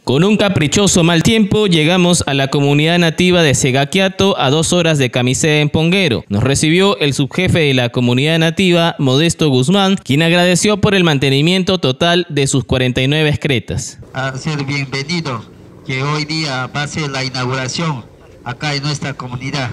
Con un caprichoso mal tiempo llegamos a la comunidad nativa de Segaquiato a 2 horas de Camisea en Ponguero. Nos recibió el subjefe de la comunidad nativa, Modesto Guzmán, quien agradeció por el mantenimiento total de sus 49 excretas. A ser bienvenido que hoy día va a ser la inauguración acá en nuestra comunidad.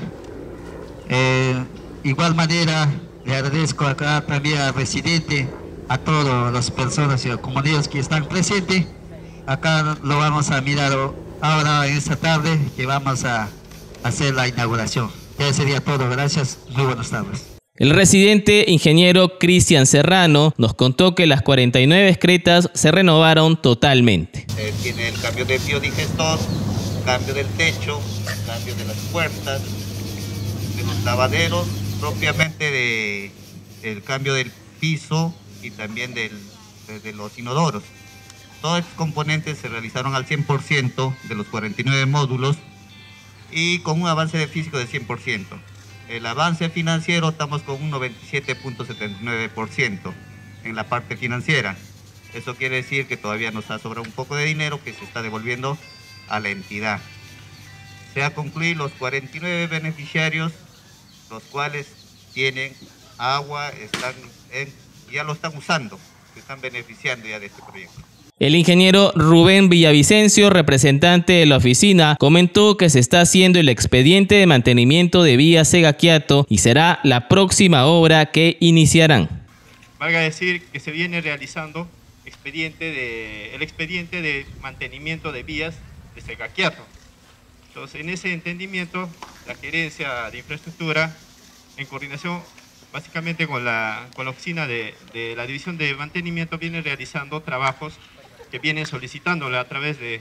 Igual manera le agradezco acá también al residente, a todas las personas y a los comunidades que están presentes. Acá lo vamos a mirar ahora en esta tarde que vamos a hacer la inauguración. Ya sería todo, gracias, muy buenas tardes. El residente ingeniero Cristian Serrano nos contó que las 49 excretas se renovaron totalmente. Tiene el cambio de biodigestor, cambio del techo, cambio de las puertas, de los lavaderos, propiamente el cambio del piso y también de los inodoros. Todos estos componentes se realizaron al 100% de los 49 módulos y con un avance de físico de 100%. El avance financiero estamos con un 97.79% en la parte financiera. Eso quiere decir que todavía nos ha sobrado un poco de dinero que se está devolviendo a la entidad. Se ha concluido los 49 beneficiarios, los cuales tienen agua, ya lo están usando, se están beneficiando ya de este proyecto. El ingeniero Rubén Villavicencio, representante de la oficina, comentó que se está haciendo el expediente de mantenimiento de vía Segaquiato y será la próxima obra que iniciarán. Valga decir que se viene realizando el expediente de mantenimiento de vías de Segaquiato. Entonces, en ese entendimiento, la gerencia de infraestructura, en coordinación básicamente con la oficina de la división de mantenimiento, viene realizando trabajos que vienen solicitándole a través de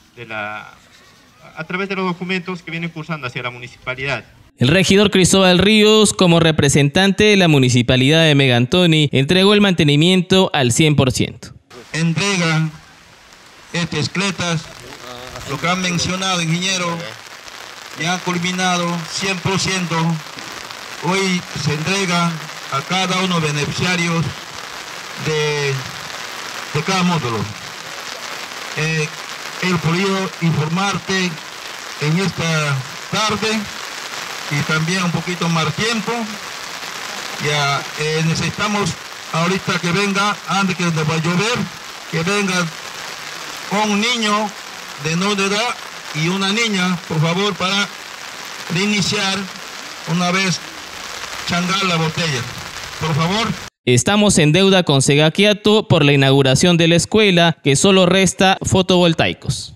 los documentos que vienen cursando hacia la municipalidad. El regidor Cristóbal Ríos, como representante de la municipalidad de Megantoni, entregó el mantenimiento al 100%. Entregan estas excretas, lo que han mencionado, ingeniero, ya han culminado 100%. Hoy se entrega a cada uno de los beneficiarios de cada módulo. He podido informarte en esta tarde y también un poquito más tiempo. Ya necesitamos ahorita que venga, antes que nos vaya a llover, que venga un niño de menor de edad y una niña, por favor, para reiniciar una vez changar la botella. Por favor. Estamos en deuda con Segaquiato por la inauguración de la escuela, que solo resta fotovoltaicos.